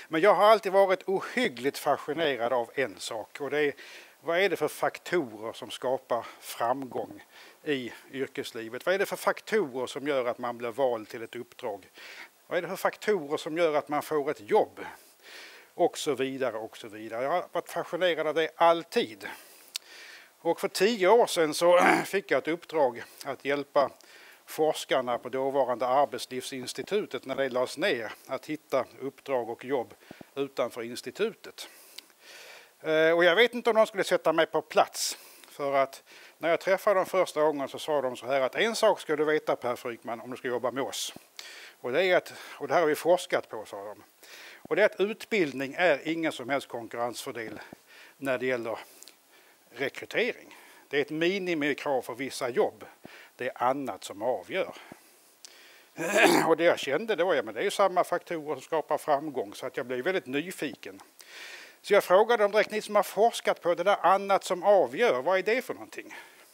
Men jag har alltid varit ohyggligt fascinerad av en sak, och det är vad är det för faktorer som skapar framgång i yrkeslivet? Vad är det för faktorer som gör att man blir vald till ett uppdrag? Vad är det för faktorer som gör att man får ett jobb? Och så vidare och så vidare. Jag har varit fascinerad av det alltid. Och för 10 år sedan så fick jag ett uppdrag att hjälpa forskarna på dåvarande Arbetslivsinstitutet när det lades ner att hitta uppdrag och jobb utanför institutet. Och jag vet inte om de skulle sätta mig på plats, för att när jag träffade dem första gången så sa de så här att en sak ska du veta, Per Frykman, om du ska jobba med oss. Och det är att, och det här har vi forskat på, sa de. Och det är att utbildning är ingen som helst konkurrensfördel när det gäller rekrytering. Det är ett minimikrav för vissa jobb. Det är annat som avgör. Och det jag kände då, men det är ju samma faktorer som skapar framgång, så att jag blev väldigt nyfiken. Så jag frågade dem direkt, ni som har forskat på det där annat som avgör, vad är det för någonting?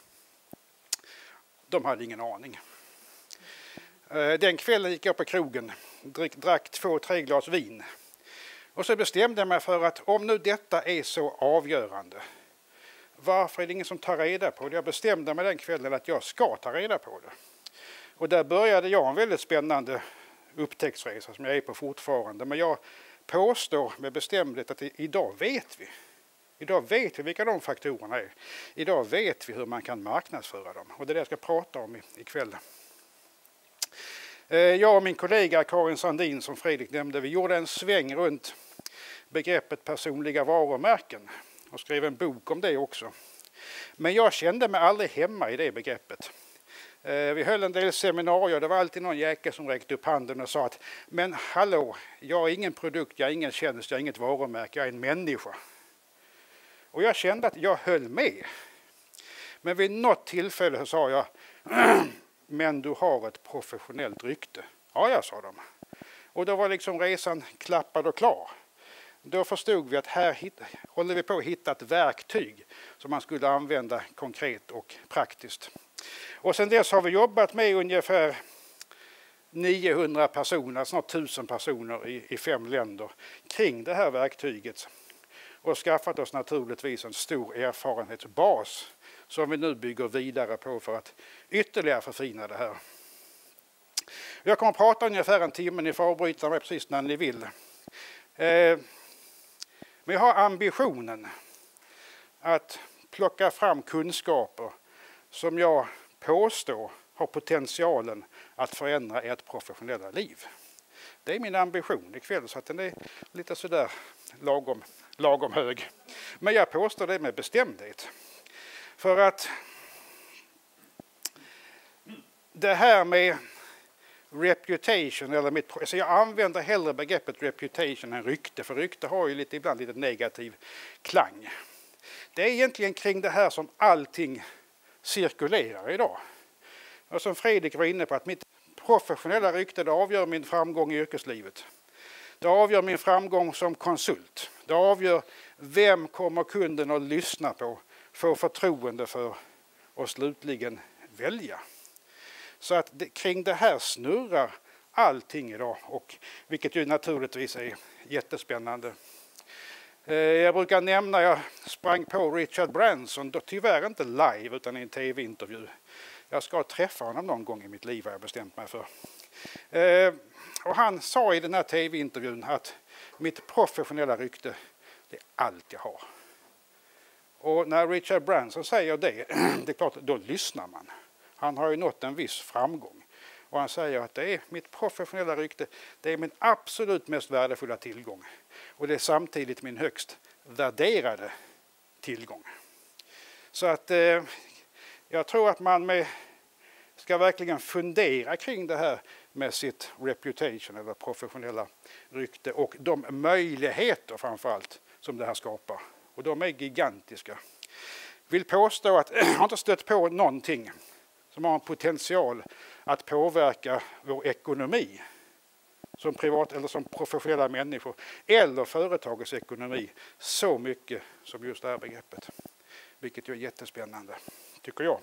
De hade ingen aning. Den kvällen gick jag på krogen, drack 2-3 glas vin. Och så bestämde jag mig för att om nu detta är så avgörande, varför är det ingen som tar reda på det? Jag bestämde mig den kvällen att jag ska ta reda på det. Och där började jag en väldigt spännande upptäcktsresa som jag är på fortfarande. Men jag påstår med bestämdhet att idag vet vi. Idag vet vi vilka de faktorerna är. Idag vet vi hur man kan marknadsföra dem. Och det är det jag ska prata om ikväll. Jag och min kollega Karin Sandin, som Fredrik nämnde, vi gjorde en sväng runt begreppet personliga varumärken och skrev en bok om det också. Men jag kände mig aldrig hemma i det begreppet. Vi höll en del seminarier, det var alltid någon jäkel som räckte upp handen och sa att men hallå, jag är ingen produkt, jag är ingen tjänst, jag är inget varumärke, jag är en människa. Och jag kände att jag höll med. Men vid något tillfälle så sa jag men du har ett professionellt rykte. Ja, jag sa de. Och då var liksom resan klappad och klar. Då förstod vi att här håller vi på att hitta ett verktyg som man skulle använda konkret och praktiskt. Och sen dess har vi jobbat med ungefär 900 personer, snart 1000 personer i 5 länder kring det här verktyget. Och skaffat oss naturligtvis en stor erfarenhetsbas som vi nu bygger vidare på för att ytterligare förfina det här. Jag kommer att prata ungefär en timme, ni får avbryta mig precis när ni vill. Men jag har ambitionen att plocka fram kunskaper som jag påstår har potentialen att förändra ert professionella liv. Det är min ambition ikväll, så att den är lite sådär lagom hög. Men jag påstår det med bestämdhet. För att det här med reputation, eller alltså jag använder hellre begreppet reputation än rykte, för rykte har ju ibland lite negativ klang. Det är egentligen kring det här som allting cirkulerar idag. Och som Fredrik var inne på, att mitt professionella rykte, det avgör min framgång i yrkeslivet. Det avgör min framgång som konsult. Det avgör vem kommer kunden att lyssna på, få förtroende för och slutligen välja. Så att kring det här snurrar allting idag, och vilket ju naturligtvis är jättespännande. Jag brukar nämna, jag sprang på Richard Branson, tyvärr inte live utan i en tv-intervju. Jag ska träffa honom någon gång i mitt liv, har jag bestämt mig för. Och han sa i den här tv-intervjun att mitt professionella rykte, det är allt jag har. Och när Richard Branson säger det, det är klart, då lyssnar man. Han har ju nått en viss framgång. Och han säger att det är mitt professionella rykte, det är min absolut mest värdefulla tillgång. Och det är samtidigt min högst värderade tillgång. Så att jag tror att man ska verkligen fundera kring det här med sitt reputation eller professionella rykte och de möjligheter framförallt som det här skapar. Och de är gigantiska. Vill påstå att jag har inte stött på någonting som har en potential att påverka vår ekonomi som privat eller som professionella människor eller företagets ekonomi så mycket som just det här begreppet. Vilket är jättespännande, tycker jag.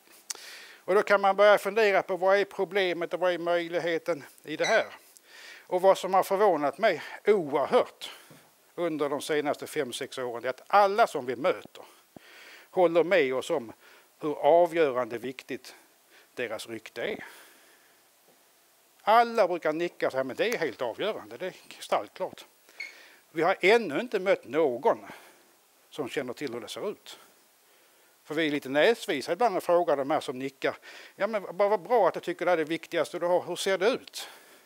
Och då kan man börja fundera på vad är problemet och vad är möjligheten i det här. Och vad som har förvånat mig oerhört under de senaste 5-6 åren är att alla som vi möter håller med oss om hur avgörande viktigt deras rykte är. Alla brukar nicka och säga, men det är helt avgörande, det är kristallklart. Vi har ännu inte mött någon som känner till hur det ser ut. För vi är lite näsvisa ibland och frågar de här som nickar, ja men vad bra att du tycker det är det viktigaste du har, hur ser det ut?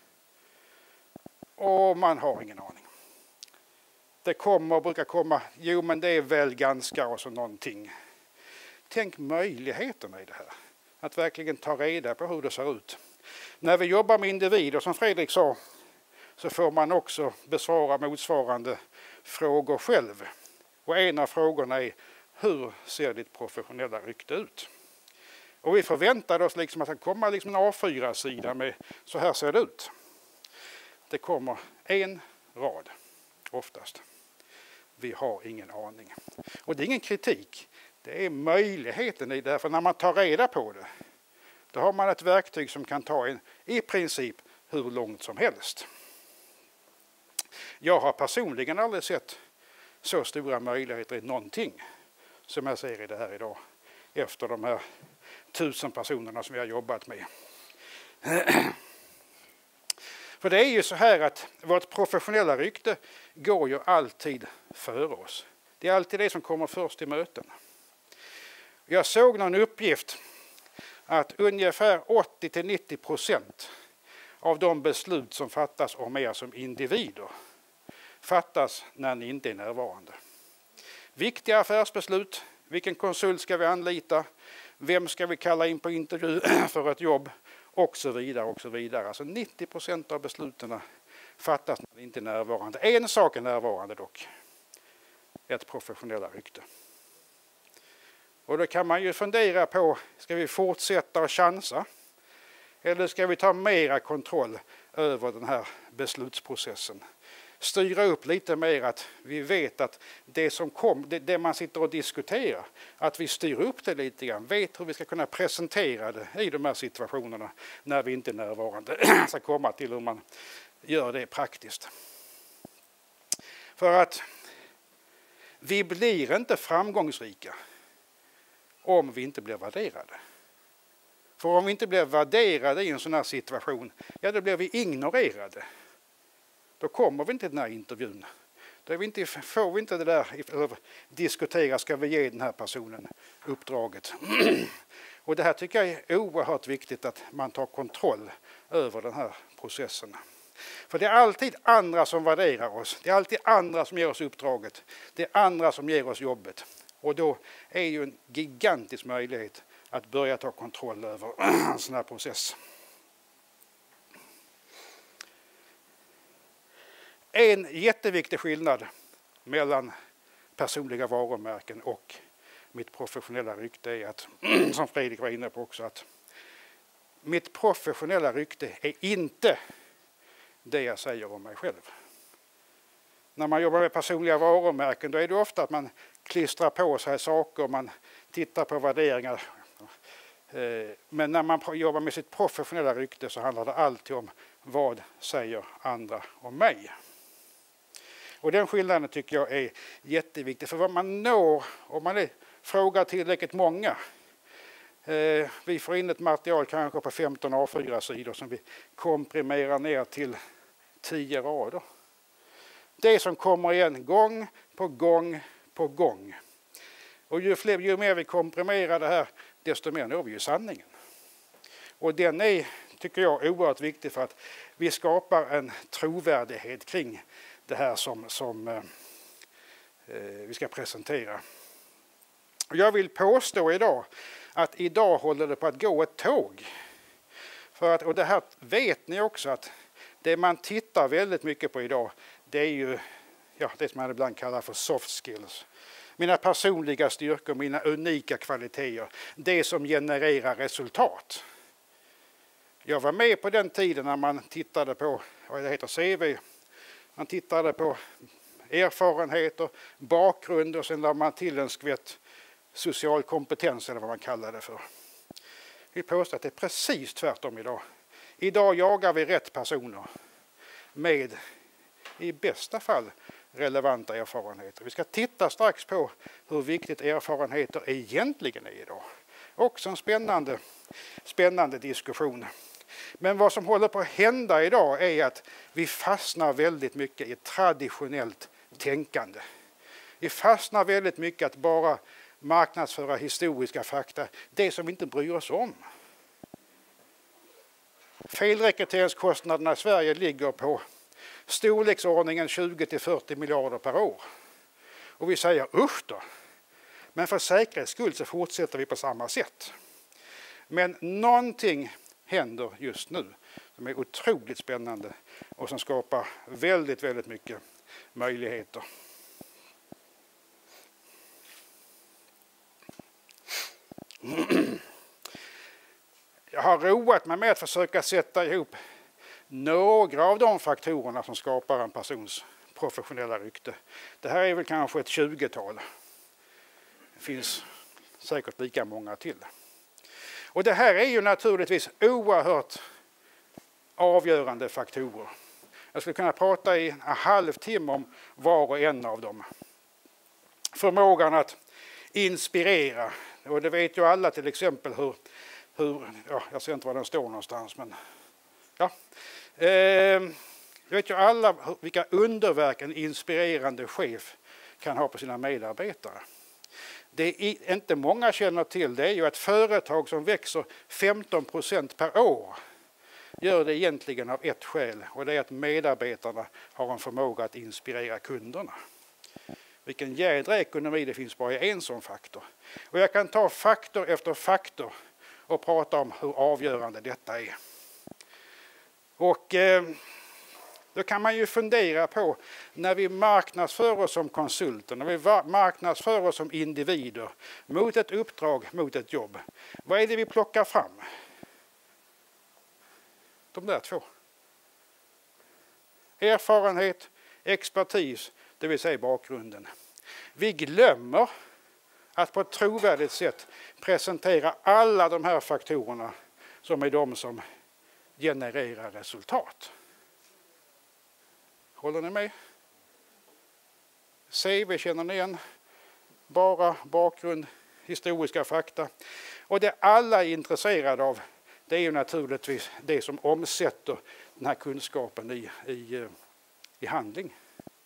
Och man har ingen aning. Det brukar komma, jo men det är väl ganska och så någonting. Tänk möjligheterna i det här. Att verkligen ta reda på hur det ser ut. När vi jobbar med individer, som Fredrik sa, så får man också besvara motsvarande frågor själv. Och en av frågorna är, hur ser ditt professionella rykte ut? Och vi förväntade oss liksom att det kommer liksom en A4-sida med, så här ser det ut. Det kommer en rad, oftast. Vi har ingen aning. Och det är ingen kritik. Det är möjligheten i det. För när man tar reda på det, då har man ett verktyg som kan ta en i princip hur långt som helst. Jag har personligen aldrig sett så stora möjligheter i någonting som jag ser i det här idag. Efter de här 1000 personerna som vi har jobbat med. För det är ju så här att vårt professionella rykte går ju alltid före oss. Det är alltid det som kommer först i möten. Jag såg någon uppgift att ungefär 80-90% av de beslut som fattas om er som individer fattas när ni inte är närvarande. Viktiga affärsbeslut, vilken konsult ska vi anlita, vem ska vi kalla in på intervju för ett jobb och så vidare och så vidare. Alltså 90% av besluten fattas när ni inte är närvarande. En sak är närvarande dock, ett professionella rykte. Och då kan man ju fundera på, ska vi fortsätta att chansa? Eller ska vi ta mera kontroll över den här beslutsprocessen? Styra upp lite mer att vi vet att det man sitter och diskuterar, att vi styr upp det lite grann, vet hur vi ska kunna presentera det i de här situationerna när vi inte är närvarande. Ska komma till hur man gör det praktiskt. För att vi blir inte framgångsrika om vi inte blir värderade. För om vi inte blir värderade i en sån här situation, ja då blir vi ignorerade. Då kommer vi inte till den här intervjun. Då får vi inte det där diskutera, ska vi ge den här personen uppdraget. Och det här tycker jag är oerhört viktigt, att man tar kontroll över den här processen. För det är alltid andra som värderar oss. Det är alltid andra som ger oss uppdraget. Det är andra som ger oss jobbet. Och då är ju en gigantisk möjlighet att börja ta kontroll över en sån här process. En jätteviktig skillnad mellan personliga varumärken och mitt professionella rykte är att, som Fredrik var inne på också, att mitt professionella rykte är inte det jag säger om mig själv. När man jobbar med personliga varumärken, då är det ofta att man klistrar på sig saker, man tittar på värderingar. Men när man jobbar med sitt professionella rykte så handlar det alltid om vad säger andra om mig. Och den skillnaden tycker jag är jätteviktig. För vad man når, om man frågar tillräckligt många. Vi får in ett material kanske på 15 A4-sidor som vi komprimerar ner till 10 rader. Det som kommer igen gång på gång på gång. Och ju mer vi komprimerar det här, desto mer når vi ju sanningen. Och den är, tycker jag, oerhört viktig för att vi skapar en trovärdighet kring det här som vi ska presentera. Och jag vill påstå idag att idag håller det på att gå ett tåg. Och det här vet ni också, att det man tittar väldigt mycket på idag, det är ju det som man ibland kallar för soft skills. Mina personliga styrkor, mina unika kvaliteter, det som genererar resultat. Jag var med på den tiden när man tittade på, vad det heter, CV. Man tittade på erfarenheter, bakgrund och sen lade man till en skvätt social kompetens eller vad man kallar det för. Vi påstår att det är precis tvärtom idag. Idag jagar vi rätt personer. med i bästa fall relevanta erfarenheter. Vi ska titta strax på hur viktigt erfarenheter egentligen är idag. Också en spännande diskussion. Men vad som håller på att hända idag är att vi fastnar väldigt mycket i ett traditionellt tänkande. Vi fastnar väldigt mycket att bara marknadsföra historiska fakta, det som vi inte bryr oss om. Felrekryteringskostnaderna i Sverige ligger på storleksordningen 20-40 miljarder per år. Och vi säger usch då. Men för säkerhets skull så fortsätter vi på samma sätt. Men någonting händer just nu som är otroligt spännande och som skapar väldigt, väldigt mycket möjligheter. Jag har roat mig med att försöka sätta ihop några av de faktorerna som skapar en persons professionella rykte. Det här är väl kanske ett 20-tal. Det finns säkert lika många till. Och det här är ju naturligtvis oerhört avgörande faktorer. Jag skulle kunna prata i en halvtimme om var och en av dem. Förmågan att inspirera. Och det vet ju alla till exempel hur jag ser inte var den står någonstans, men ja. Det vet ju alla vilka underverk en inspirerande chef kan ha på sina medarbetare. Det är inte många känner till, det är ju att företag som växer 15% per år gör det egentligen av ett skäl, och det är att medarbetarna har en förmåga att inspirera kunderna. Vilken jädra ekonomi det finns bara i en sån faktor. Och jag kan ta faktor efter faktor och prata om hur avgörande detta är. Och då kan man ju fundera på, när vi marknadsför oss som konsulter, när vi marknadsför oss som individer mot ett uppdrag, mot ett jobb. Vad är det vi plockar fram? De där två. Erfarenhet, expertis, det vill säga bakgrunden. Vi glömmer att på ett trovärdigt sätt presentera alla de här faktorerna som är de som genererar resultat. Håller ni med? CV känner ni igen. Bara bakgrund, historiska fakta. Och det alla är intresserade av, det är ju naturligtvis det som omsätter den här kunskapen i handling.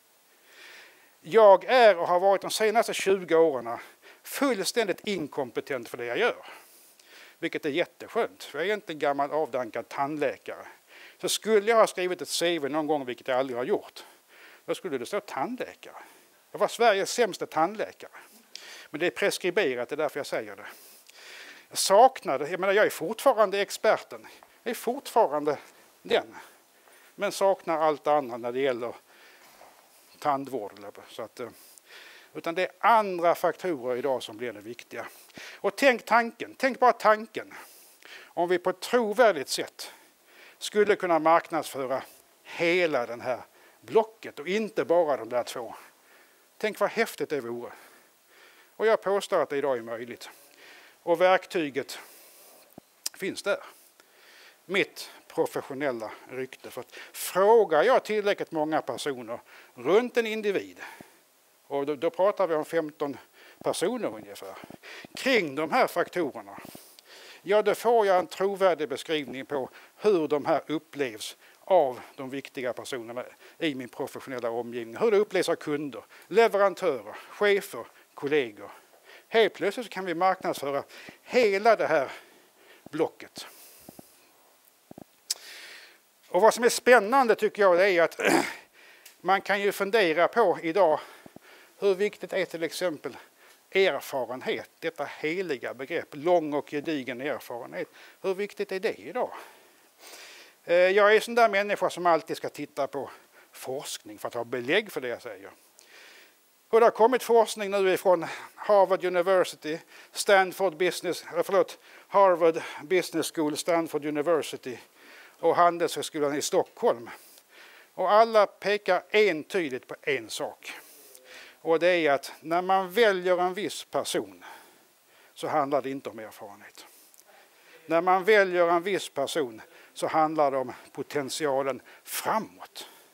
Jag är och har varit de senaste 20 åren fullständigt inkompetent för det jag gör. Vilket är jätteskönt. Jag är inte en gammal avdankad tandläkare. Så skulle jag ha skrivit ett CV någon gång, vilket jag aldrig har gjort, då skulle det stå tandläkare. Jag var Sveriges sämsta tandläkare. Men det är preskriberat, det är därför jag säger det. Jag är fortfarande experten. Jag är fortfarande den. Men saknar allt annat när det gäller tandvård. Utan det är andra faktorer idag som blir det viktiga. Och tänk bara tanken. Om vi på ett trovärdigt sätt skulle kunna marknadsföra hela den här blocket och inte bara de där två. Tänk vad häftigt det vore. Och jag påstår att det idag är möjligt. Och verktyget finns där. Mitt professionella rykte. För att frågar jag tillräckligt många personer runt en individ, och då pratar vi om 15 personer ungefär, kring de här faktorerna, ja, då får jag en trovärdig beskrivning på hur de här upplevs av de viktiga personerna i min professionella omgivning. Hur det upplevs av kunder, leverantörer, chefer, kollegor. Helt plötsligt så kan vi marknadsföra hela det här blocket. Och vad som är spännande tycker jag, det är att man kan ju fundera på idag hur viktigt är till exempel erfarenhet, detta heliga begrepp, lång och gedigen erfarenhet. Hur viktigt är det idag? Jag är en sån där människa som alltid ska titta på forskning för att ha belägg för det jag säger. Och det har kommit forskning nu ifrån Harvard University, Harvard Business School, Stanford University och Handelshögskolan i Stockholm. Och alla pekar entydigt på en sak. Och det är att när man väljer en viss person så handlar det inte om erfarenhet. När man väljer en viss person så handlar det om potentialen framåt.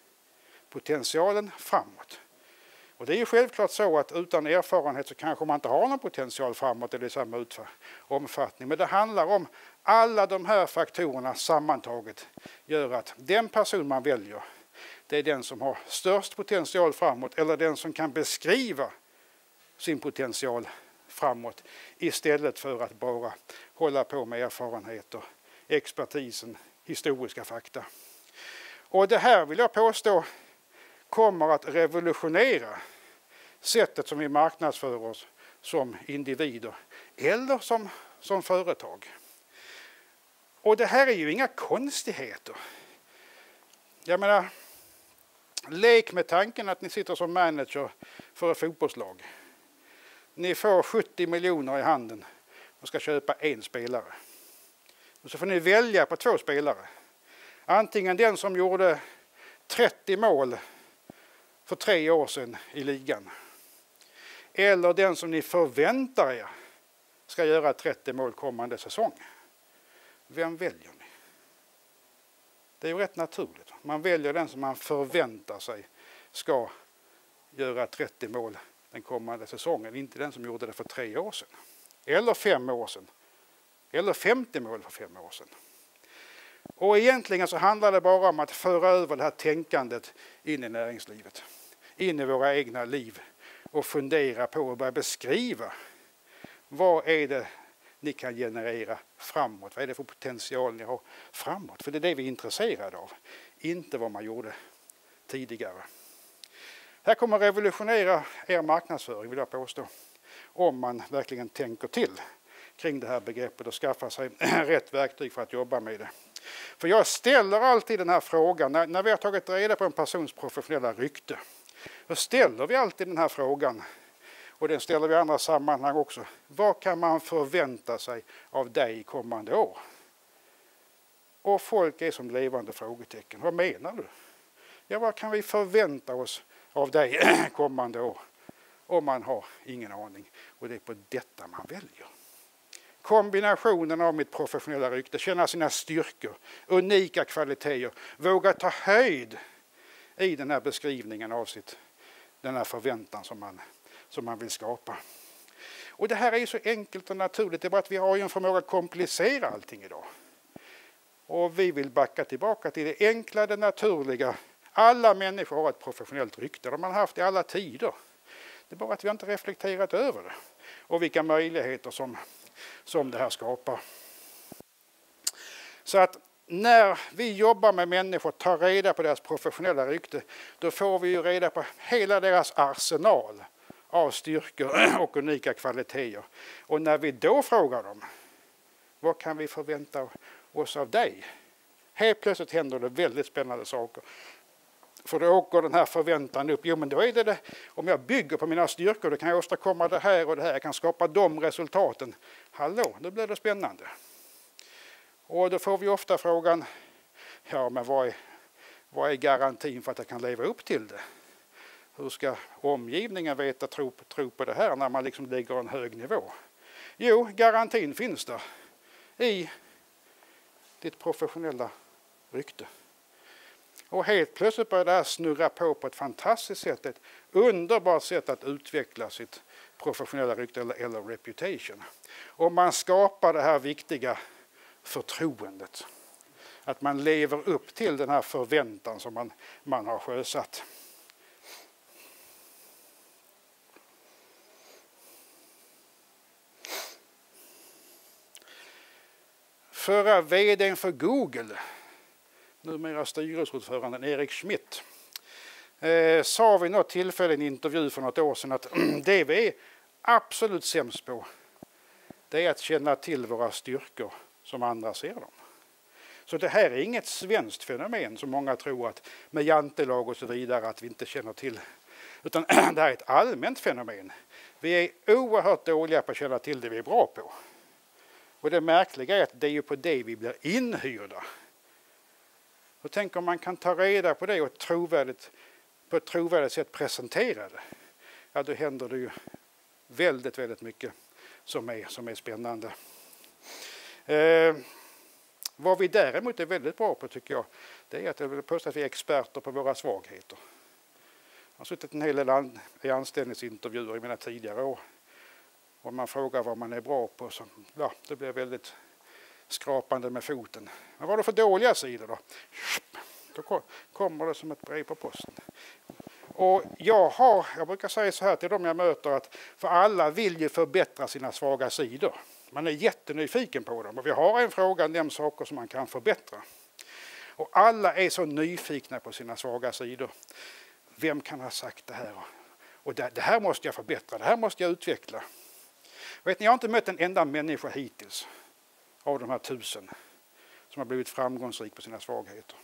potentialen framåt. Och det är ju självklart så att utan erfarenhet så kanske man inte har någon potential framåt eller i samma omfattning. Men det handlar om alla de här faktorerna sammantaget gör att den person man väljer, det är den som har störst potential framåt eller den som kan beskriva sin potential framåt istället för att bara hålla på med erfarenheter, expertisen, historiska fakta. Och det här vill jag påstå kommer att revolutionera sättet som vi marknadsför oss som individer eller som företag. Och det här är ju inga konstigheter. Jag menar, lek med tanken att ni sitter som manager för ett fotbollslag. Ni får 70 miljoner i handen och ska köpa en spelare. Och så får ni välja på 2 spelare. Antingen den som gjorde 30 mål för 3 år sedan i ligan. Eller den som ni förväntar er ska göra 30 mål kommande säsong. Vem väljer ni? Det är ju rätt naturligt. Man väljer den som man förväntar sig ska göra 30 mål den kommande säsongen. Inte den som gjorde det för 3 år sedan. Eller 5 år sedan. Eller 50 mål för 5 år sedan. Och egentligen så handlar det bara om att föra över det här tänkandet in i näringslivet. In i våra egna liv. Och fundera på och börja beskriva. Vad är det ni kan generera framåt? Vad är det för potential ni har framåt? För det är det vi är intresserade av. Inte vad man gjorde tidigare. Det här kommer revolutionera er marknadsföring vill jag påstå. Om man verkligen tänker till kring det här begreppet och skaffar sig rätt verktyg för att jobba med det. För jag ställer alltid den här frågan när vi har tagit reda på en persons professionella rykte. Då ställer vi alltid den här frågan. Och den ställer vi i andra sammanhang också. Vad kan man förvänta sig av dig kommande år? Och folk är som levande frågetecken. Vad menar du? Ja, vad kan vi förvänta oss av dig kommande år? Om man har ingen aning. Och det är på detta man väljer. Kombinationen av mitt professionella rykte, känna sina styrkor, unika kvaliteter, våga ta höjd i den här beskrivningen av den här förväntan som man vill skapa. Och det här är ju så enkelt och naturligt, det är bara att vi har ju en förmåga att komplicera allting idag. Och vi vill backa tillbaka till det enkla, det naturliga. Alla människor har ett professionellt rykte, de har haft i alla tider. Det är bara att vi inte reflekterat över det. Och vilka möjligheter som det här skapar. Så att när vi jobbar med människor och tar reda på deras professionella rykte, då får vi ju reda på hela deras arsenal av styrkor och unika kvaliteter. Och när vi då frågar dem, vad kan vi förvänta oss av dig? Helt plötsligt händer det väldigt spännande saker. För då åker den här förväntan upp. Jo, men då är det om jag bygger på mina styrkor, då kan jag åstadkomma det här och det här. Jag kan skapa de resultaten. Hallå, då blir det spännande. Och då får vi ofta frågan, ja men vad är garantin för att jag kan leva upp till det? Hur ska omgivningen veta tro på det här när man liksom lägger en hög nivå? Jo, garantin finns där i ditt professionella rykte. Och helt plötsligt börjar det här snurra på ett fantastiskt sätt. Ett underbart sätt att utveckla sitt professionella rykte eller reputation. Och man skapar det här viktiga förtroendet. Att man lever upp till den här förväntan som man har sjösatt. Förra vdn för Google, numera styrelseordföranden Eric Schmidt, sa vid något tillfälle i en intervju för något år sedan att det vi är absolut sämst på, det är att känna till våra styrkor som andra ser dem. Så det här är inget svenskt fenomen som många tror att med jantelag och så vidare att vi inte känner till. Utan det här är ett allmänt fenomen. Vi är oerhört dåliga på att känna till det vi är bra på. Och det märkliga är att det är ju på det vi blir inhyrda. Och tänk om man kan ta reda på det och på ett trovärdigt sätt presentera det. Ja, då händer det ju väldigt, väldigt mycket som är spännande. Vad vi däremot är väldigt bra på tycker jag, det är att jag vill påstå att vi är experter på våra svagheter. har suttit en hel del i anställningsintervjuer i mina tidigare år. Och man frågar vad man är bra på, så ja, det blir väldigt skrapande med foten. Men vad är det för dåliga sidor då? Då kommer det som ett brev på posten. Och jag brukar säga så här till dem jag möter, att för alla vill ju förbättra sina svaga sidor. Man är jättenyfiken på dem och vi har en fråga om saker som man kan förbättra. Och alla är så nyfikna på sina svaga sidor. Vem kan ha sagt det här? Och det här måste jag förbättra, det här måste jag utveckla. Vet ni, jag har inte mött en enda människa hittills av de här 1000 som har blivit framgångsrik på sina svagheter.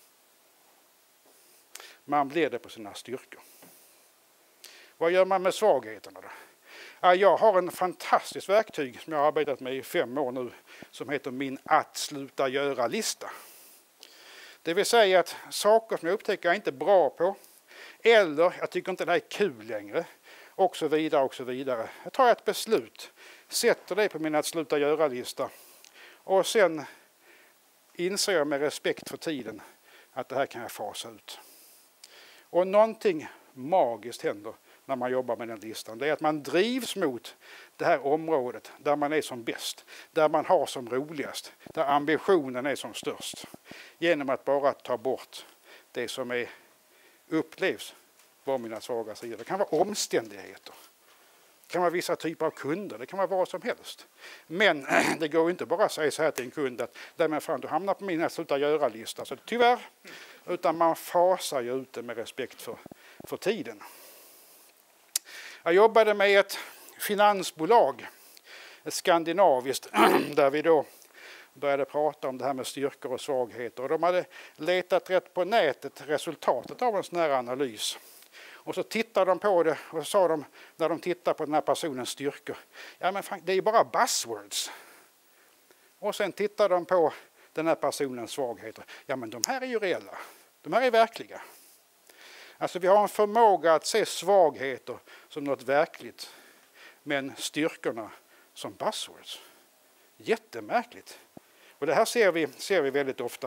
Man blir det på sina styrkor. Vad gör man med svagheterna då? Ja, jag har en fantastisk verktyg som jag har arbetat med i 5 år nu som heter min att sluta göra-lista. Det vill säga att saker som jag upptäcker jag inte är bra på, eller jag tycker inte det här är kul längre, och så vidare och så vidare. Jag tar ett beslut, sätter det på min att sluta göra-lista och sen inser jag med respekt för tiden att det här kan jag fasa ut. Och någonting magiskt händer när man jobbar med den listan. Det är att man drivs mot det här området där man är som bäst, där man har som roligast, där ambitionen är som störst. Genom att bara ta bort det som upplevs vara mina svaga sidor. Det kan vara omständigheter. Det kan vara vissa typer av kunder. Det kan vara vad som helst. Men det går inte bara att säga så här till en kund att du hamnar på min att sluta göra-lista. Så tyvärr. Utan man fasar ju ut det med respekt för tiden. Jag jobbade med ett finansbolag, ett skandinaviskt, där vi då började prata om det här med styrkor och svagheter. Och de hade letat rätt på nätet resultatet av en sån här analys. Och så tittade de på det och så sa de, när de tittade på den här personens styrkor, ja men fan, det är ju bara buzzwords. Och sen tittade de på den här personens svagheter. Ja men de här är ju reella, de här är verkliga. Alltså vi har en förmåga att se svagheter som något verkligt, men styrkorna som buzzwords. Jättemärkligt. Och det här ser vi väldigt ofta.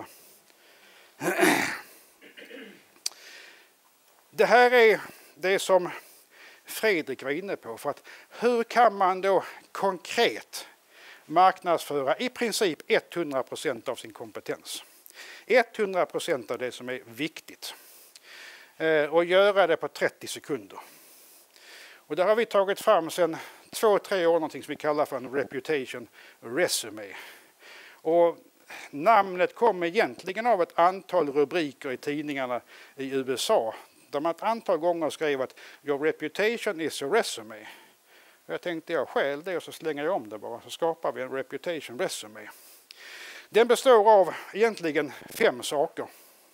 Det här är det som Fredrik var inne på. För att hur kan man då konkret marknadsföra i princip 100% av sin kompetens? 100% av det som är viktigt. Och göra det på 30 sekunder. Och där har vi tagit fram sedan 2-3 år någonting som vi kallar för en reputation resume. Och namnet kom egentligen av ett antal rubriker i tidningarna i USA. Där man ett antal gånger skrev att your reputation is a resume. Och jag tänkte jag stjäl det och så slänger jag om det bara. Så skapar vi en reputation resume. Den består av egentligen 5 saker.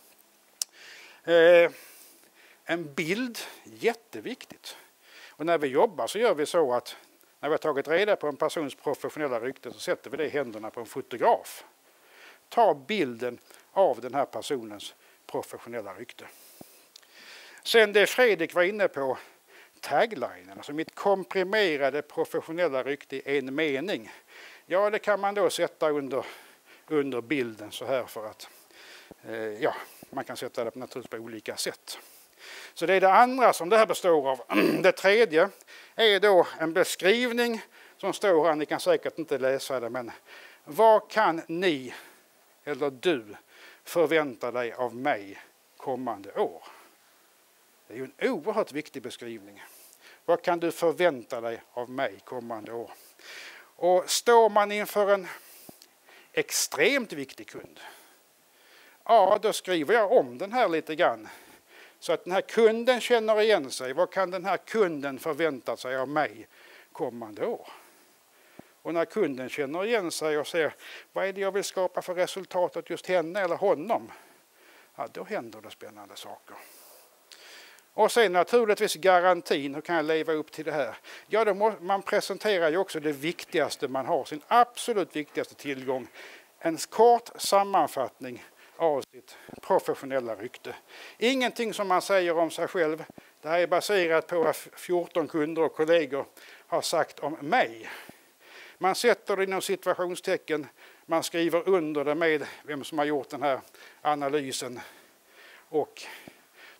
En bild, jätteviktigt. Och när vi jobbar så gör vi så att när vi har tagit reda på en persons professionella rykte så sätter vi det i händerna på en fotograf. Ta bilden av den här personens professionella rykte. Sen det Fredrik var inne på, taglinen, alltså mitt komprimerade professionella rykte i en mening. Ja, det kan man då sätta under bilden så här för att man kan sätta det naturligtvis på olika sätt. Så det är det andra som det här består av. Det tredje är då en beskrivning som står här, ni kan säkert inte läsa det, men vad kan ni eller du förvänta dig av mig kommande år? Det är ju en oerhört viktig beskrivning. Vad kan du förvänta dig av mig kommande år? Och står man inför en extremt viktig kund, ja då skriver jag om den här lite grann. Så att den här kunden känner igen sig. Vad kan den här kunden förvänta sig av mig kommande år? Och när kunden känner igen sig och ser vad är det jag vill skapa för resultat åt just henne eller honom? Ja, då händer det spännande saker. Och sen naturligtvis garantin, hur kan jag leva upp till det här? Ja, då man presenterar ju också det viktigaste man har, sin absolut viktigaste tillgång. En kort sammanfattning av sitt professionella rykte. Ingenting som man säger om sig själv. Det här är baserat på vad 14 kunder och kollegor har sagt om mig. Man sätter det inom situationstecken. Man skriver under det med vem som har gjort den här analysen. Och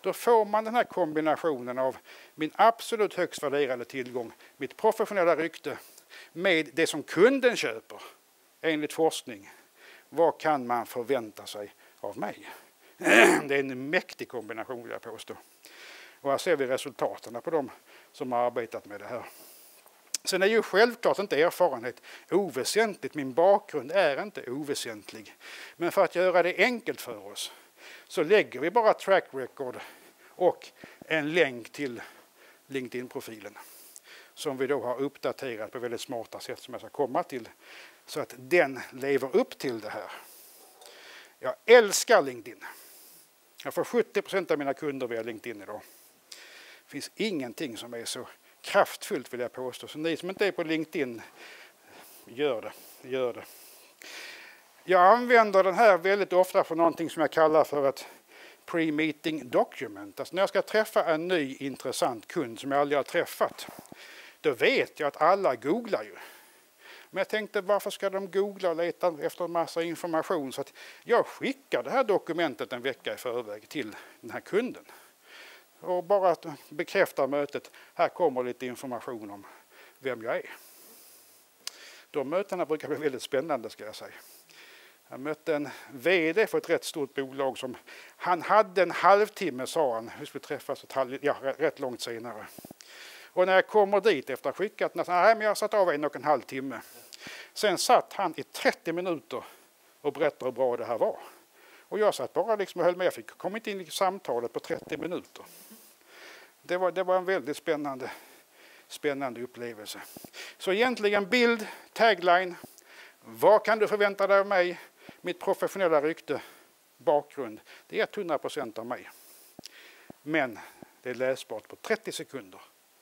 Då får man den här kombinationen av min absolut högst värderade tillgång, mitt professionella rykte, med det som kunden köper enligt forskning. Vad kan man förvänta sig av mig? Det är en mäktig kombination vill jag påstå. Och här ser vi resultaten på dem som har arbetat med det här. Sen är ju självklart inte erfarenhet oväsentligt. Min bakgrund är inte oväsentlig. Men för att göra det enkelt för oss så lägger vi bara track record och en länk till LinkedIn-profilen. Som vi då har uppdaterat på väldigt smarta sätt som jag ska komma till. Så att den lever upp till det här. Jag älskar LinkedIn. Jag får 70% av mina kunder via LinkedIn idag. Det finns ingenting som är så kraftfullt vill jag påstå. Så ni som inte är på LinkedIn, gör det. Jag använder den här väldigt ofta för någonting som jag kallar för ett pre-meeting document. Alltså när jag ska träffa en ny intressant kund som jag aldrig har träffat. Då vet jag att alla googlar ju. Men jag tänkte, varför ska de googla och leta efter en massa information? Så att jag skickar det här dokumentet en vecka i förväg till den här kunden. Och bara att bekräfta mötet, här kommer lite information om vem jag är. De mötena brukar bli väldigt spännande ska jag säga. Jag mötte en vd för ett rätt stort bolag som han hade en halvtimme sa han. Vi skulle träffas rätt långt senare. Och när jag kommer dit efter att ha skickat, men jag har satt av 1,5 timme. Sen satt han i 30 minuter och berättade hur bra det här var. Och jag satt bara liksom och höll med. Jag kom inte in i samtalet på 30 minuter. Det var en väldigt spännande upplevelse. Så egentligen bild, tagline. Vad kan du förvänta dig av mig? Mitt professionella rykte, bakgrund. Det är 100% av mig. Men det är läsbart på 30 sekunder.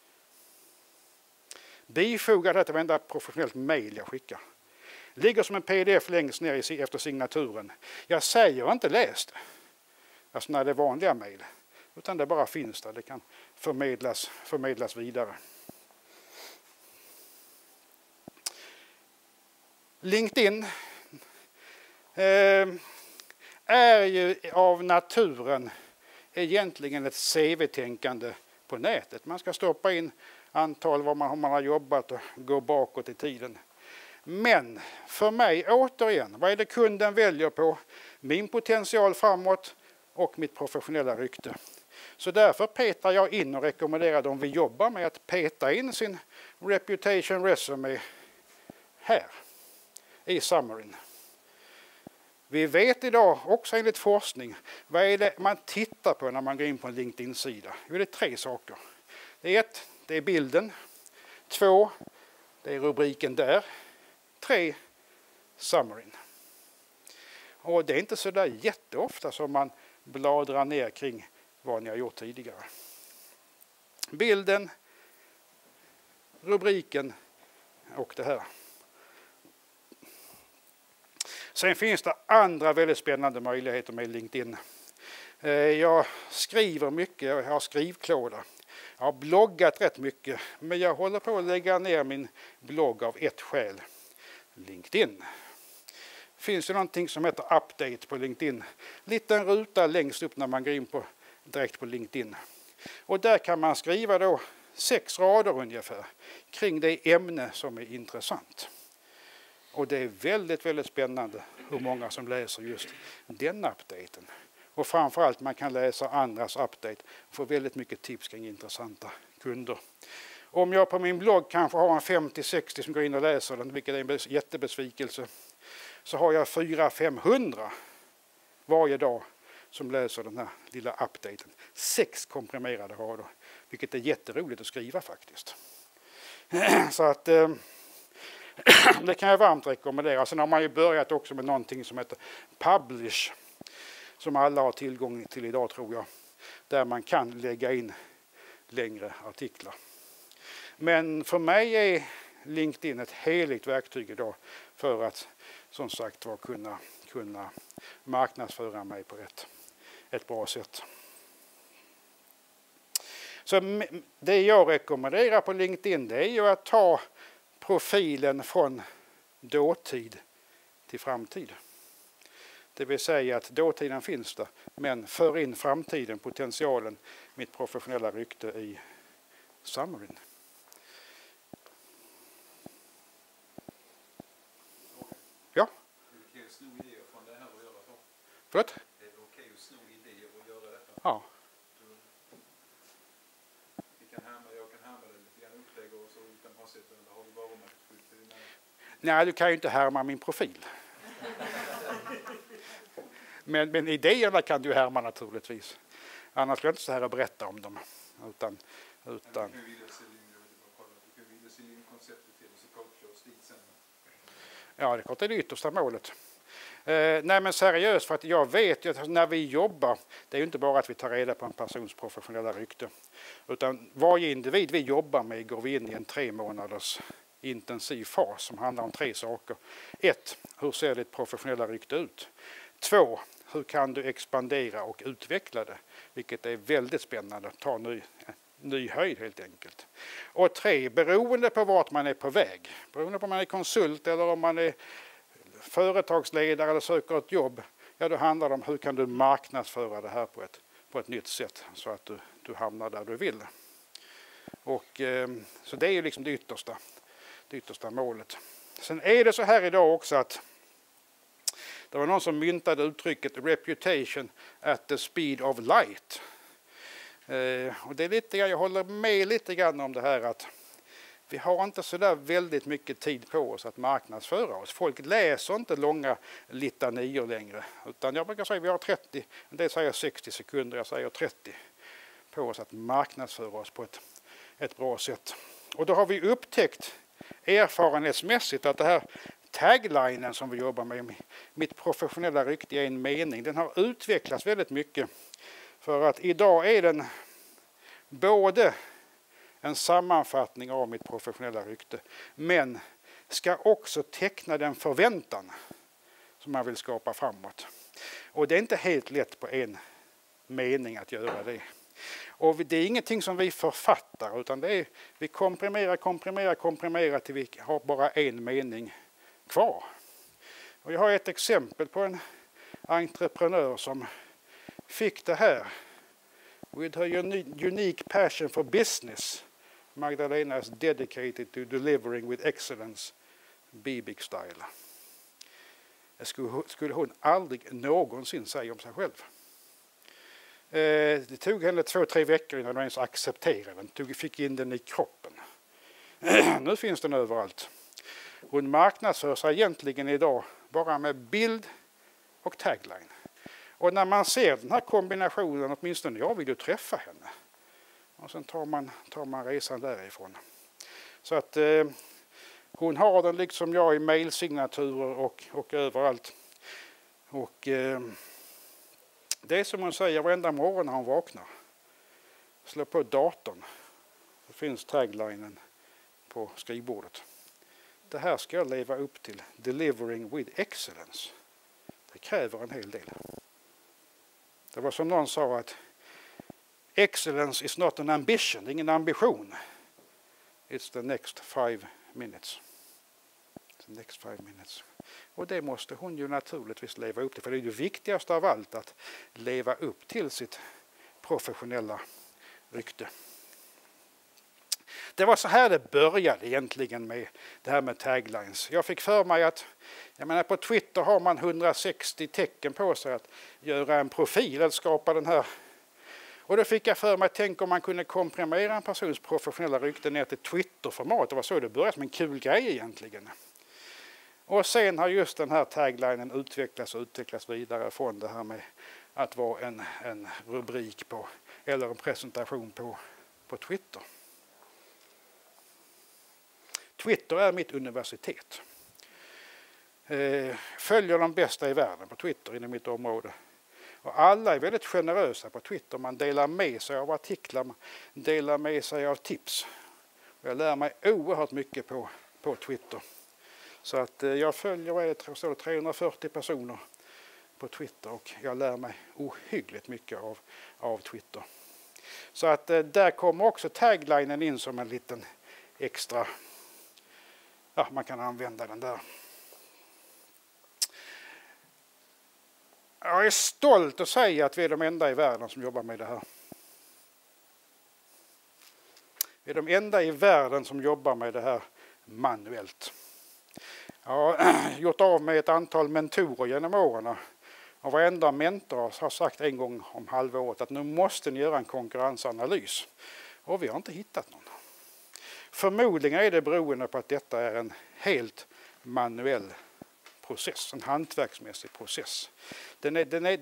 Bifoga det till varenda professionellt mejl jag skickar. Ligger som en pdf längst ner efter signaturen. Jag säger inte läs det. Alltså när det är vanliga mejl. Utan det bara finns där. Det kan förmedlas vidare. LinkedIn är ju av naturen egentligen ett CV-tänkande på nätet. Man ska stoppa in antal vad man har jobbat och gå bakåt i tiden. Men för mig återigen, vad är det kunden väljer på? Min potential framåt och mitt professionella rykte. Så därför petar jag in och rekommenderar dem vi jobbar med att peta in sin reputation resume här i summaryn. Vi vet idag också enligt forskning vad är det man tittar på när man går in på en LinkedIn-sida. Det är 3 saker. Det är 1, det är bilden. 2, det är rubriken där. 3, summaryn. Och det är inte så där jätteofta som man bladrar ner kring vad ni har gjort tidigare. Bilden, rubriken och det här. Sen finns det andra väldigt spännande möjligheter med LinkedIn. Jag skriver mycket, jag har skrivklåda. Jag har bloggat rätt mycket, men jag håller på att lägga ner min blogg av ett skäl. LinkedIn. Finns det någonting som heter update på LinkedIn. Liten ruta längst upp när man går in direkt på LinkedIn. Och där kan man skriva då 6 rader ungefär kring det ämne som är intressant. Och det är väldigt, väldigt spännande hur många som läser just den updaten. Och framförallt man kan läsa andras update och få väldigt mycket tips kring intressanta kunder. Om jag på min blogg kanske har en 50-60 som går in och läser den, vilket är en jättebesvikelse, så har jag 400-500 varje dag som läser den här lilla updaten. 6 komprimerade rader, vilket är jätteroligt att skriva faktiskt. Så att det kan jag varmt rekommendera. Sen har man ju börjat också med någonting som heter Publish, som alla har tillgång till idag tror jag, där man kan lägga in längre artiklar. Men för mig är LinkedIn ett heligt verktyg idag för att som sagt kunna marknadsföra mig på ett bra sätt. Så det jag rekommenderar på LinkedIn, det är ju att ta profilen från dåtid till framtid. Det vill säga att dåtiden finns där, men för in framtiden, potentialen, mitt professionella rykte i Xamarin. Ja? Det är okej att sno idéer från det här och göra så. Förlåt? Det är okej att sno idéer och göra detta. Ja. Jag kan härma det lite grann upplägg och så utan hastighet, eller har du varumärkesskydd för dina... Nej, du kan ju inte härma min profil. Men idéerna kan du härma naturligtvis. Annars skulle jag inte så här och berätta om dem. Utan... Du kan ju vilja se in konceptet till och så coacha och stil sen. Ja, det är klart det yttersta målet. Nej, men seriöst, för att jag vet ju att när vi jobbar, det är ju inte bara att vi tar reda på en persons professionella rykte. Utan varje individ vi jobbar med går vi in i en 3 månaders intensiv fas som handlar om 3 saker. 1. Hur ser ditt professionella rykte ut? 2. Hur kan du expandera och utveckla det? Vilket är väldigt spännande. Ta ny höjd helt enkelt. Och 3. Beroende på vart man är på väg. Beroende på om man är konsult eller om man är företagsledare eller söker ett jobb. Ja, då handlar det om hur kan du marknadsföra det här på ett nytt sätt så att du hamnar där du vill. Och så det är ju liksom det yttersta målet. Sen är det så här idag också att det var någon som myntade uttrycket reputation at the speed of light. Och det är lite grann, jag håller med lite grann om det här att vi har inte så där väldigt mycket tid på oss att marknadsföra oss. Folk läser inte långa litanior längre. Utan jag brukar säga att vi har 30, en del säger 60 sekunder, jag säger 30 på oss att marknadsföra oss på ett bra sätt. Och då har vi upptäckt erfarenhetsmässigt att det här taglinen som vi jobbar med, mitt professionella rykte i en mening, den har utvecklats väldigt mycket. För att idag är den både en sammanfattning av mitt professionella rykte, men ska också teckna den förväntan som man vill skapa framåt. Och det är inte helt lätt på en mening att göra det. Och det är ingenting som vi författar, utan det är vi komprimerar till vi har bara en mening kvar. Och jag har ett exempel på en entreprenör som fick det här. With her unique passion for business, Magdalena is dedicated to delivering with excellence, Bibig style. Det skulle hon aldrig någonsin säga om sig själv. Det tog henne 2-3 veckor innan hon ens accepterade den. Fick in den i kroppen. Nu finns den överallt. Hon marknadsför sig egentligen idag bara med bild och tagline. Och när man ser den här kombinationen, åtminstone jag vill ju träffa henne. Och sen tar man resan därifrån. Så att hon har den liksom jag i mailsignaturer och överallt. Och det är som hon säger varenda morgon när hon vaknar. Slå på datorn. Det finns taglinen på skrivbordet. Det här ska jag leva upp till. Delivering with excellence. Det kräver en hel del. Det var som någon sa att excellence is not an ambition. Det är ingen ambition. It's the next 5 minutes. The next 5 minutes. Och det måste hon ju naturligtvis leva upp till. För det är det viktigaste av allt att leva upp till sitt professionella rykte. Det var så här det började egentligen med det här med taglines. Jag fick för mig att, jag menar på Twitter har man 160 tecken på sig att göra en profil, att skapa den här. Och då fick jag för mig, tänk om man kunde komprimera en persons professionella rykte ner till Twitter-format. Det var så det började, som en kul grej egentligen. Och sen har just den här taglinen utvecklats vidare från det här med att vara en rubrik på, eller en presentation på Twitter. Twitter är mitt universitet. Följer de bästa i världen på Twitter inom mitt område. Och alla är väldigt generösa på Twitter. Man delar med sig av artiklar, man delar med sig av tips. Och jag lär mig oerhört mycket på Twitter. Så att jag följer 340 personer på Twitter och jag lär mig ohyggligt mycket av Twitter. Så att där kommer också taglinen in som en liten extra, ja, man kan använda den där. Jag är stolt att säga att vi är de enda i världen som jobbar med det här. Vi är de enda i världen som jobbar med det här manuellt. Jag har gjort av med ett antal mentorer genom åren. Och varenda mentor har sagt en gång om halvåret att nu måste ni göra en konkurrensanalys. Och vi har inte hittat någon. Förmodligen är det beroende på att detta är en helt manuell process, en hantverksmässig process. Det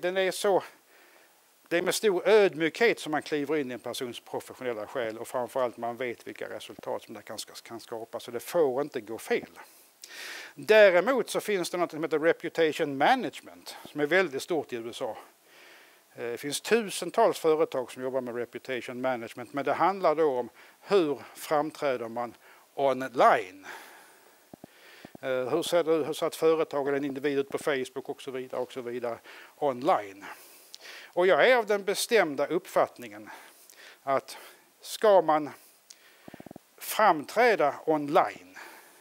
är med stor ödmjukhet som man kliver in i en persons professionella själ och framförallt man vet vilka resultat som det kan skapa, så det får inte gå fel. Däremot så finns det något som heter reputation management som är väldigt stort i USA. Det finns tusentals företag som jobbar med reputation management, men det handlar då om hur framträder man online. Hur ser det ut så att företag eller en individ ut på Facebook och så vidare online. Och jag är av den bestämda uppfattningen att ska man framträda online,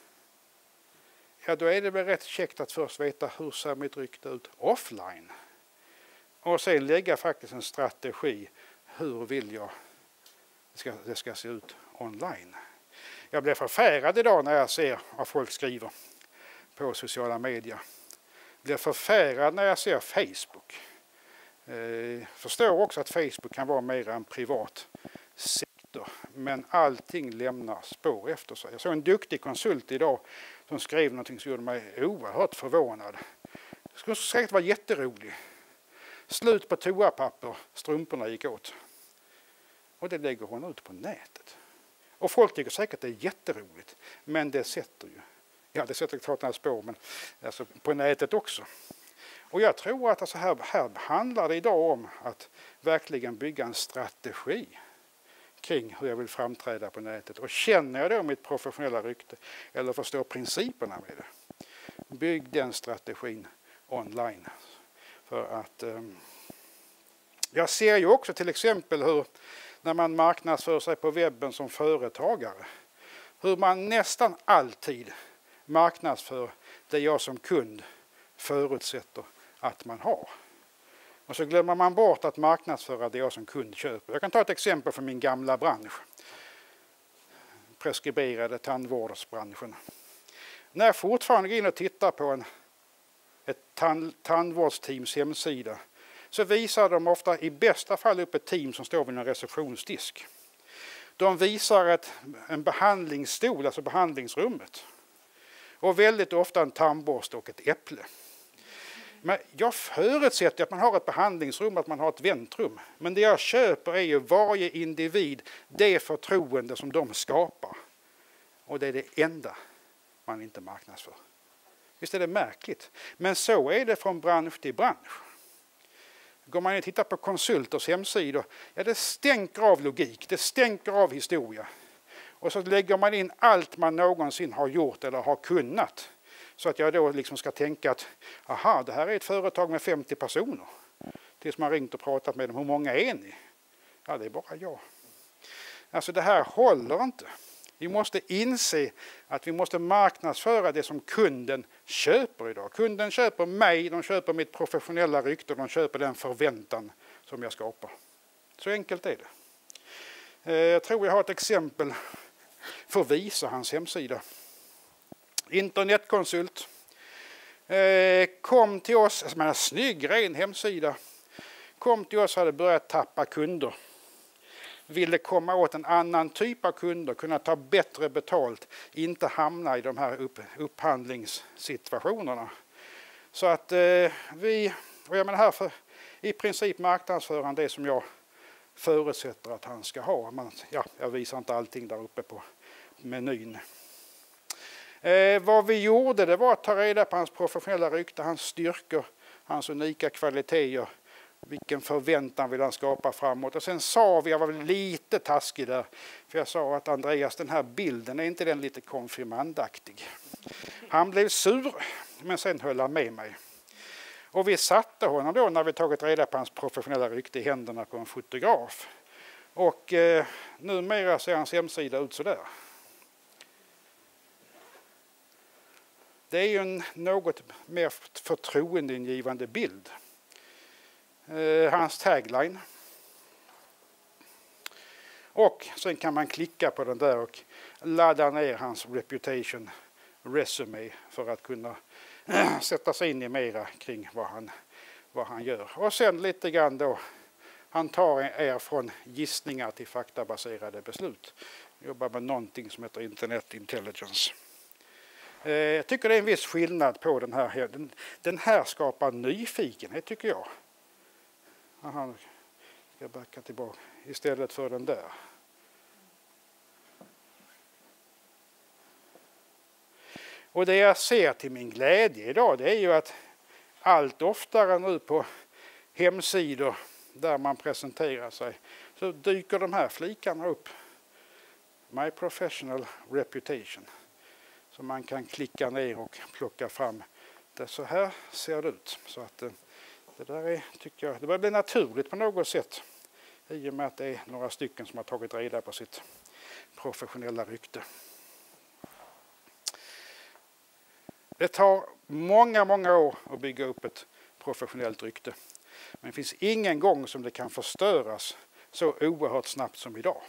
ja då är det väl rätt käckt att först veta hur ser mitt rykte ut offline. Och sen lägga faktiskt en strategi, hur vill jag det ska se ut online. Jag blir förfärad idag när jag ser vad folk skriver på sociala medier. Jag blir förfärad när jag ser Facebook. Förstår också att Facebook kan vara mer en privat sektor, men allting lämnar spår efter sig. Jag såg en duktig konsult idag som skrev någonting som gjorde mig oerhört förvånad. Det skulle säkert vara jätteroligt. Slut på toapapper, strumporna gick åt. Och det lägger hon ut på nätet. Och folk tycker säkert att det är jätteroligt, men det sätter ju, det sätter klart några spår, men alltså på nätet också. Och jag tror att alltså här handlar det idag om att verkligen bygga en strategi kring hur jag vill framträda på nätet. Och känner jag då mitt professionella rykte eller förstår principerna med det, bygg den strategin online. För att jag ser ju också till exempel hur när man marknadsför sig på webben som företagare, hur man nästan alltid marknadsför det jag som kund förutsätter att man har. Och så glömmer man bort att marknadsföra det jag som kund köper. Jag kan ta ett exempel från min gamla bransch. Preskriberade tandvårdsbranschen. När jag fortfarande går in och tittar på ett tandvårdsteams hemsida så visar de ofta i bästa fall upp ett team som står vid en receptionsdisk. De visar en behandlingsstol, alltså behandlingsrummet. Och väldigt ofta en tandborste och ett äpple. Men jag förutsätter att man har ett behandlingsrum, att man har ett väntrum. Men det jag köper är ju varje individ, det förtroende som de skapar. Och det är det enda man inte marknadsför. Visst är det märkligt. Men så är det från bransch till bransch. Går man och tittar på konsulters hemsidor, ja det stänker av logik, det stänker av historia. Och så lägger man in allt man någonsin har gjort eller har kunnat. Så att jag då liksom ska tänka att aha, det här är ett företag med 50 personer. Tills man ringt och pratat med dem, hur många är ni? Ja, det är bara jag. Alltså det här håller inte. Vi måste inse att vi måste marknadsföra det som kunden köper idag. Kunden köper mig, de köper mitt professionella rykte, de köper den förväntan som jag skapar. Så enkelt är det. Jag tror jag har ett exempel för att visa hans hemsida. Internetkonsult. Kom till oss, alltså man har snygg ren hemsida. Kom till oss och hade börjat tappa kunder. Ville komma åt en annan typ av kunder, kunna ta bättre betalt, inte hamna i de här upphandlingssituationerna. Så att och jag menar här för i princip marknadsföran det som jag förutsätter att han ska ha. Jag visar inte allting där uppe på menyn. Vad vi gjorde det var att ta reda på hans professionella rykte, hans styrkor, hans unika kvaliteter. Vilken förväntan vill han skapa framåt. Och sen sa vi, jag var väl lite taskig där, för jag sa att Andreas, den här bilden, är inte den lite konfirmandaktig? Han blev sur, men sen höll han med mig. Och vi satte honom då, när vi tagit reda på hans professionella rykte, i händerna på en fotograf. Och numera ser hans hemsida ut så där. Det är ju en något mer förtroendeingivande bild. hans tagline. Och sen kan man klicka på den där och ladda ner hans reputation resume för att kunna sätta sig in i mera kring vad han gör. Och sen lite grann då, han tar er från gissningar till faktabaserade beslut. Jobbar med någonting som heter Internet Intelligence. Jag tycker det är en viss skillnad på den här. Den här skapar nyfikenhet tycker jag. Aha, ska jag backa tillbaka istället för den där. Och det jag ser till min glädje idag, det är ju att allt oftare nu på hemsidor där man presenterar sig så dyker de här flikarna upp. My professional reputation. Så man kan klicka ner och plocka fram det. Så här ser det ut. Så att det där är, tycker jag, det börjar bli naturligt på något sätt. I och med att det är några stycken som har tagit reda på sitt professionella rykte. Det tar många år att bygga upp ett professionellt rykte. Men det finns ingen gång som det kan förstöras så oerhört snabbt som idag.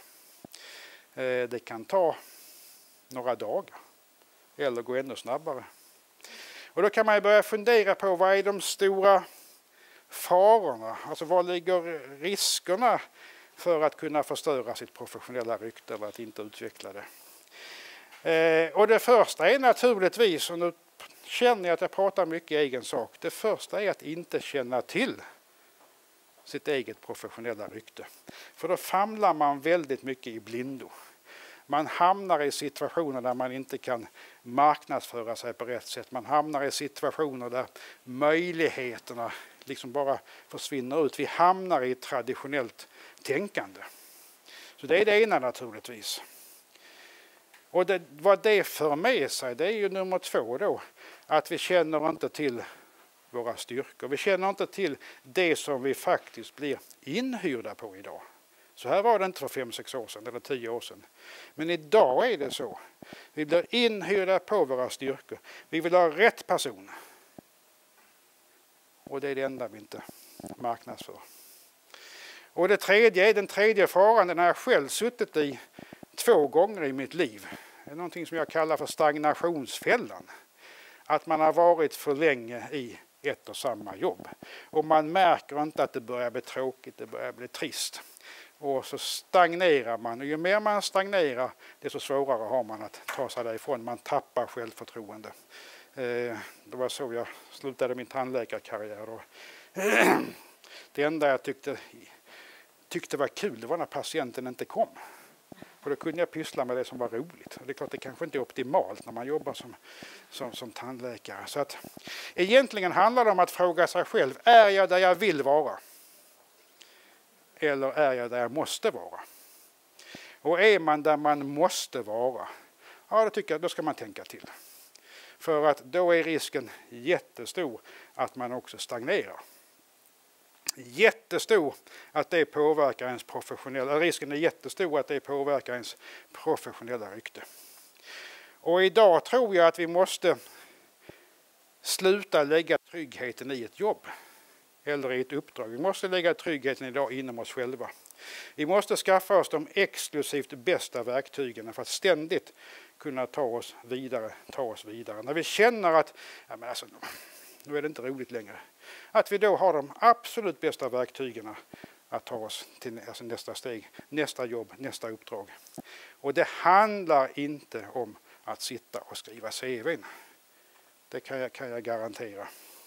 Det kan ta några dagar eller gå ännu snabbare. Och då kan man börja fundera på vad är de stora farorna? Alltså var ligger riskerna för att kunna förstöra sitt professionella rykte eller att inte utveckla det? Och det första är naturligtvis, och nu känner jag att jag pratar mycket i egen sak. Det första är att inte känna till sitt eget professionella rykte. För då famlar man väldigt mycket i blindo. Man hamnar i situationer där man inte kan marknadsföra sig på rätt sätt. Man hamnar i situationer där möjligheterna liksom bara försvinner ut. Vi hamnar i ett traditionellt tänkande. Så det är det ena naturligtvis. Och vad det för med sig, det är ju nummer 2 då. Att vi känner inte till våra styrkor. Vi känner inte till det som vi faktiskt blir inhyrda på idag. Så här var det inte för 5-6 år sedan eller 10 år sedan. Men idag är det så. Vi blir inhyrda på våra styrkor. Vi vill ha rätt person. Och det är det enda vi inte marknadsför. Och den tredje faran, den har jag själv suttit i 2 gånger i mitt liv. Det är någonting som jag kallar för stagnationsfällan. Att man har varit för länge i ett och samma jobb. Och man märker inte att det börjar bli tråkigt, det börjar bli trist. Och så stagnerar man. Och ju mer man stagnerar, desto svårare har man att ta sig därifrån. Man tappar självförtroende. Det var så jag slutade min tandläkarkarriär. Och det enda jag tyckte var kul, det var när patienten inte kom. För då kunde jag pyssla med det som var roligt. Och det är klart, det kanske inte är optimalt när man jobbar som tandläkare. Så att egentligen handlar det om att fråga sig själv, är jag där jag vill vara? Eller är jag där jag måste vara? Och är man där man måste vara, ja, då ska man tänka till. För att då är risken jättestor att man också stagnerar. Jättestor att det påverkar ens professionella, risken är jättestor att det påverkar ens professionella rykte. Och idag tror jag att vi måste sluta lägga tryggheten i ett jobb eller i ett uppdrag. Vi måste lägga tryggheten idag inom oss själva. Vi måste skaffa oss de exklusivt bästa verktygen för att ständigt kunna ta oss vidare. När vi känner att nu är det inte roligt längre. Att vi då har de absolut bästa verktygen att ta oss till nästa steg, nästa jobb, nästa uppdrag. Och det handlar inte om att sitta och skriva CV:n. Det kan jag garantera.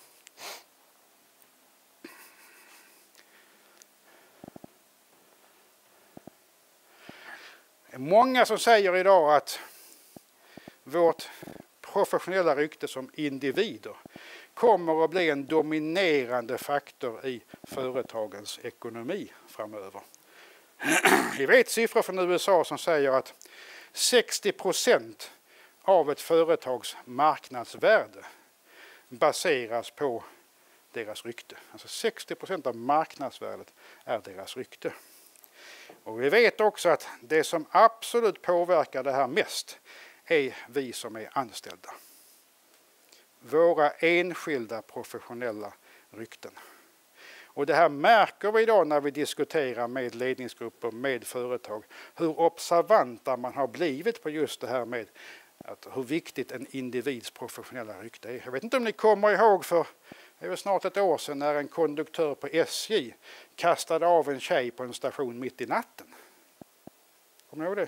Många som säger idag att vårt professionella rykte som individer kommer att bli en dominerande faktor i företagens ekonomi framöver. Vi vet siffror från USA som säger att 60% av ett företags marknadsvärde baseras på deras rykte. Alltså 60% av marknadsvärdet är deras rykte. Och vi vet också att det som absolut påverkar det här mest är vi som är anställda. Våra enskilda professionella rykten. Och det här märker vi idag när vi diskuterar med ledningsgrupper, med företag, hur observanta man har blivit på just det här med hur viktigt en individs professionella rykte är. Jag vet inte om ni kommer ihåg, för det var snart ett år sedan, när en konduktör på SJ kastade av en tjej på en station mitt i natten. Kommer ni ihåg det?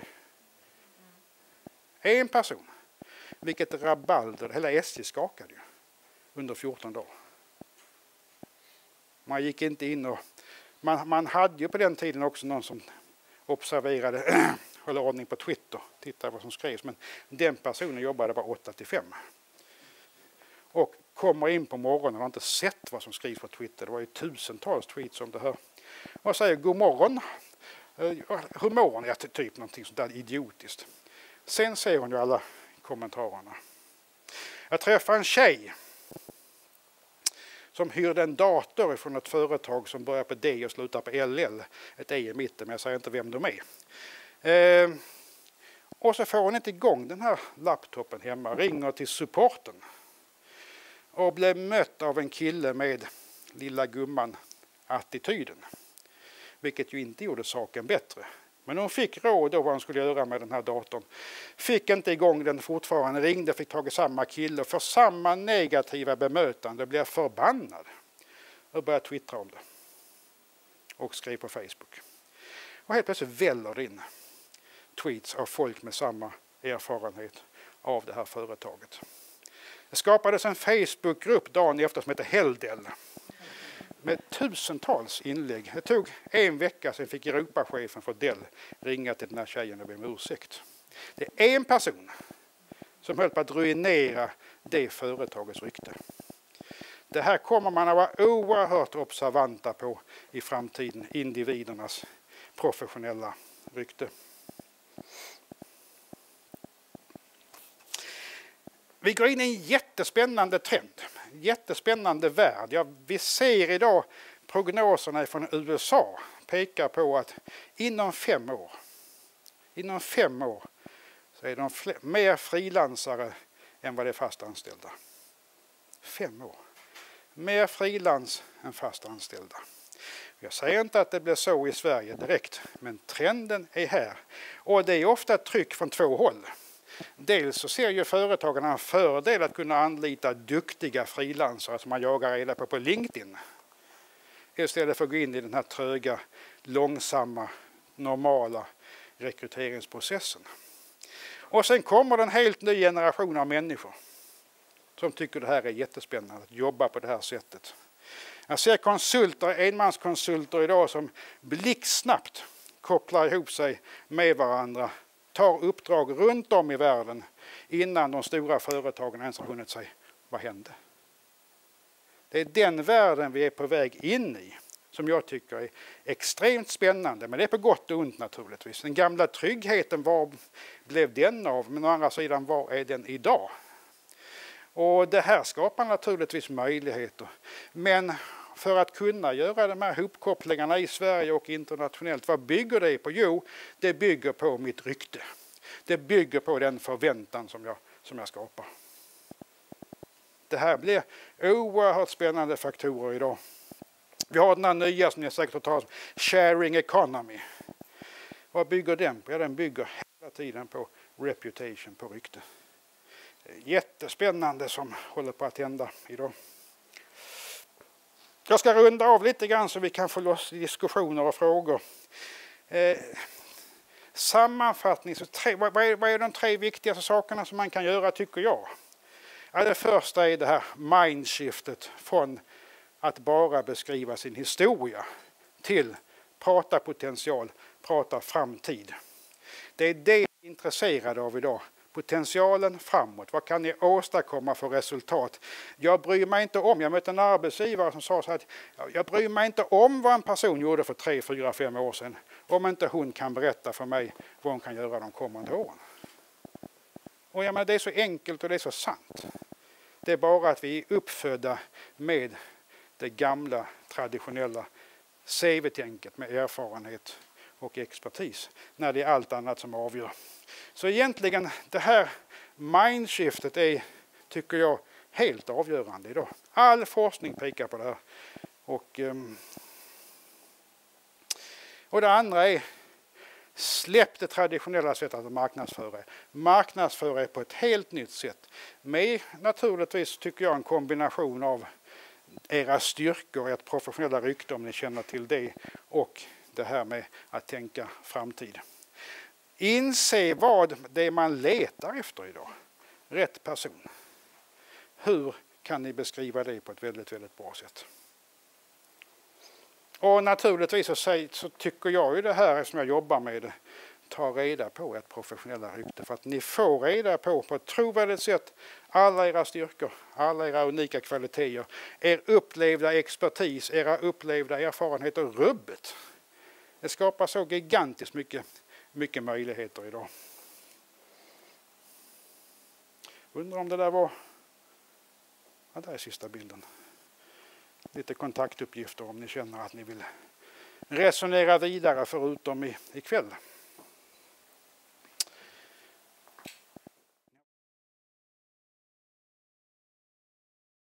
En person. Vilket rabalder. Hela SJ skakade ju under 14 dagar. Man gick inte in och... Man hade ju på den tiden också någon som observerade, höll ordning på Twitter, tittade vad som skrevs. Men den personen jobbade bara 8-5. Och kommer in på morgonen och har inte sett vad som skrivs på Twitter. Det var ju tusentals tweets om det här. Och säger god morgon. Hur mår ni? Typ någonting sånt där idiotiskt. Sen ser hon ju alla kommentarerna. Jag träffade en tjej som hyrde en dator från ett företag som börjar på D och slutar på LL. Ett E i mitten, men jag säger inte vem de är. Och så får hon inte igång den här laptopen hemma. Ringer till supporten. Och blev mött av en kille med lilla gumman-attityden. Vilket ju inte gjorde saken bättre. Men hon fick råd då vad hon skulle göra med den här datorn. Fick inte igång den fortfarande. Ringde, fick tag i samma kille. För samma negativa bemötande blev förbannad. Och började twittra om det. Och skrev på Facebook. Och helt plötsligt väller in tweets av folk med samma erfarenhet av det här företaget. Det skapades en Facebookgrupp dagen efter som heter Helldell. Med tusentals inlägg. Det tog en vecka sedan fick Europachefen för Dell ringa till den här tjejen och be om ursäkt. Det är en person som höll på att ruinera det företagets rykte. Det här kommer man att vara oerhört observanta på i framtiden. Individernas professionella rykte. Vi går in i en jättespännande trend, jättespännande värld. Ja, vi ser idag prognoserna från USA pekar på att inom 5 år så är de mer frilansare än vad det är fast anställda. 5 år. Mer frilans än fast anställda. Jag säger inte att det blir så i Sverige direkt, men trenden är här. Och det är ofta ett tryck från 2 håll. Dels så ser ju företagarna en fördel att kunna anlita duktiga frilansare som man jagar reda på LinkedIn. Istället för att gå in i den här tröga, långsamma, normala rekryteringsprocessen. Och sen kommer en helt ny generation av människor som tycker det här är jättespännande att jobba på det här sättet. Jag ser konsulter, enmanskonsulter idag som blixtsnabbt kopplar ihop sig med varandra, tar uppdrag runt om i världen innan de stora företagen ens har hunnit sig. Vad hände? Det är den världen vi är på väg in i som jag tycker är extremt spännande. Men det är på gott och ont naturligtvis. Den gamla tryggheten, var blev den av? Men å andra sidan, var är den idag? Och det här skapar naturligtvis möjligheter. Men för att kunna göra de här hopkopplingarna i Sverige och internationellt, vad bygger det på? Jo, det bygger på mitt rykte. Det bygger på den förväntan som jag skapar. Det här blir oerhört spännande faktorer idag. Vi har den här nya som ni säkert har talat om, sharing economy. Vad bygger den på? Ja, den bygger hela tiden på reputation, på rykte. Det är jättespännande som håller på att hända idag. Jag ska runda av lite grann så vi kan få loss diskussioner och frågor. Sammanfattningsvis, vad är de 3 viktigaste sakerna som man kan göra tycker jag? Ja, det första är det här mindshiftet från att bara beskriva sin historia till prata potential, prata framtid. Det är det jag är intresserad av idag. Potentialen framåt. Vad kan ni åstadkomma för resultat? Jag bryr mig inte om. Jag mötte en arbetsgivare som sa så här att jag bryr mig inte om vad en person gjorde för 3, 4, 5 år sedan. Om inte hon kan berätta för mig vad hon kan göra de kommande åren. Och jag menar, det är så enkelt och det är så sant. Det är bara att vi är uppfödda med det gamla traditionella CV-tänket med erfarenhet och expertis när det är allt annat som avgör. Så egentligen det här mindshiftet är, tycker jag, helt avgörande idag. All forskning pekar på det här. Och det andra är, släpp det traditionella sättet att marknadsföra. Marknadsföra är på ett helt nytt sätt. Med naturligtvis tycker jag en kombination av era styrkor, ert professionella rykte om ni känner till det, och det här med att tänka framtid. Inse vad det är man letar efter idag. Rätt person. Hur kan ni beskriva det på ett väldigt, väldigt bra sätt? Och naturligtvis så tycker jag ju det här som jag jobbar med det. Ta reda på ert professionella rykte för att ni får reda på ett trovärdigt sätt alla era styrkor, alla era unika kvaliteter, er upplevda expertis, era upplevda erfarenheter, rubbet. Det skapar så gigantiskt mycket möjligheter idag. Undrar om det där var... Ja, där är sista bilden. Lite kontaktuppgifter om ni känner att ni vill resonera vidare förutom ikväll.